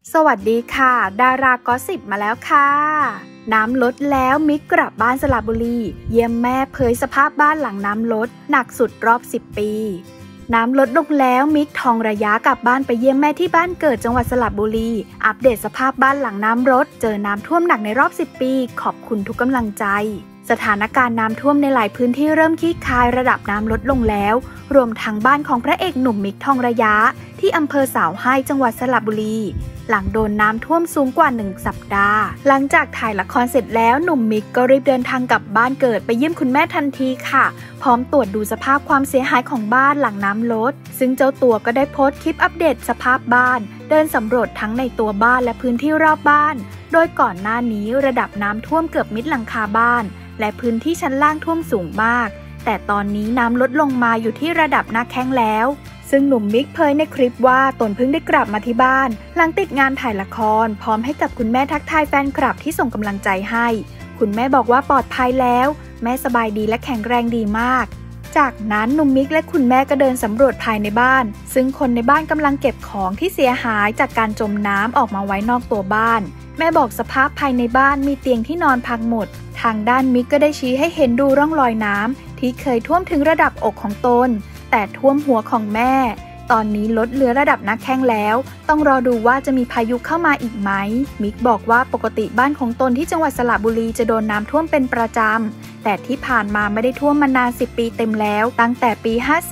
สวัสดีค่ะดารากอสซิปมาแล้วค่ะน้ำลดแล้วมิกกลับบ้านสระบุรีเยี่ยมแม่เผยสภาพบ้านหลังน้ำลดหนักสุดรอบ10 ปีน้ำลดลงแล้วมิกทองระยะกลับบ้านไปเยี่ยมแม่ที่บ้านเกิดจังหวัดสระบุรีอัปเดตสภาพบ้านหลังน้ำลดเจอน้ำท่วมหนักในรอบ10 ปีขอบคุณทุกกำลังใจสถานการณ์น้ำท่วมในหลายพื้นที่เริ่มคลี่คลายระดับน้ำลดลงแล้วรวมทั้งบ้านของพระเอกหนุ่มมิกทองระยะที่อำเภอสาวไห้จังหวัดสระบุรีหลังโดนน้ำท่วมสูงกว่า1 สัปดาห์หลังจากถ่ายละครเสร็จแล้วหนุ่มมิกก็รีบเดินทางกลับบ้านเกิดไปเยี่ยมคุณแม่ทันทีค่ะพร้อมตรวจดูสภาพความเสียหายของบ้านหลังน้ำลดซึ่งเจ้าตัวก็ได้โพสต์คลิปอัปเดตสภาพบ้านเดินสำรวจทั้งในตัวบ้านและพื้นที่รอบบ้านโดยก่อนหน้านี้ระดับน้ำท่วมเกือบมิดหลังคาบ้านและพื้นที่ชั้นล่างท่วมสูงมากแต่ตอนนี้น้ำลดลงมาอยู่ที่ระดับหน้าแข้งแล้วซึ่งหนุ่มมิกเผยในคลิปว่าตนเพิ่งได้กลับมาที่บ้านหลังติดงานถ่ายละครพร้อมให้กับคุณแม่ทักทายแฟนคลับที่ส่งกำลังใจให้คุณแม่บอกว่าปลอดภัยแล้วแม่สบายดีและแข็งแรงดีมากจากนั้นหนุ่มมิกและคุณแม่ก็เดินสำรวจภายในบ้านซึ่งคนในบ้านกำลังเก็บของที่เสียหายจากการจมน้ำออกมาไว้นอกตัวบ้านแม่บอกสภาพภายในบ้านมีเตียงที่นอนพังหมดทางด้านมิกก็ได้ชี้ให้เห็นดูร่องรอยน้ำที่เคยท่วมถึงระดับอกของตนแต่ท่วมหัวของแม่ตอนนี้ลดเหลือระดับหน้าแข้งแล้วต้องรอดูว่าจะมีพายุเข้ามาอีกไหมมิกบอกว่าปกติบ้านของตนที่จังหวัดสระบุรีจะโดนน้ำท่วมเป็นประจำแต่ที่ผ่านมาไม่ได้ท่วมมานาน10 ปีเต็มแล้วตั้งแต่ปี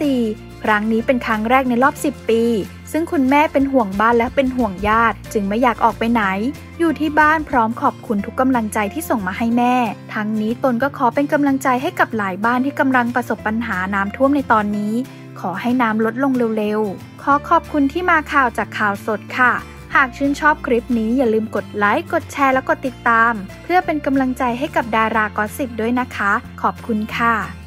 54ครั้งนี้เป็นครั้งแรกในรอบ10 ปีซึ่งคุณแม่เป็นห่วงบ้านและเป็นห่วงญาติจึงไม่อยากออกไปไหนอยู่ที่บ้านพร้อมขอบคุณทุกกำลังใจที่ส่งมาให้แม่ทั้งนี้ตนก็ขอเป็นกำลังใจให้กับหลายบ้านที่กำลังประสบปัญหาน้ำท่วมในตอนนี้ขอให้น้ำลดลงเร็วๆขอบคุณที่มาข่าวจากข่าวสดค่ะหากชื่นชอบคลิปนี้อย่าลืมกดไลค์กดแชร์และกดติดตามเพื่อเป็นกำลังใจให้กับดารากอสซิปด้วยนะคะขอบคุณค่ะ